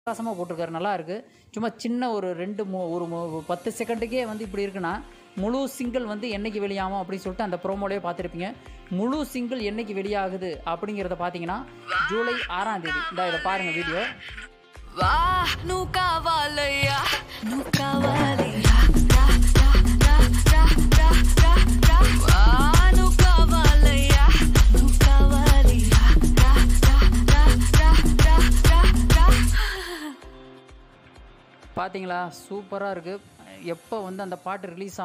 வித்தியாசமாக போட்டிருக்காரு, நல்லா இருக்குது. சும்மா சின்ன ஒரு 10 செகண்டுக்கே வந்து இப்படி இருக்குன்னா, முழு சிங்கிள் வந்து என்னைக்கு வெளியாகும் அப்படின்னு சொல்லிட்டு அந்த ப்ரோமோலேயே பார்த்துருப்பீங்க. முழு சிங்கிள் என்னைக்கு வெளியாகுது அப்படிங்கிறத பார்த்தீங்கன்னா ஜூலை 6ஆம் தேதி. இதை பாருங்கள் வீடியோ. வா నువ్వు కావాలయ్యా பார்த்தீங்களா, சூப்பராக இருக்குது. எப்போ வந்து அந்த பாட்டு ரிலீஸ்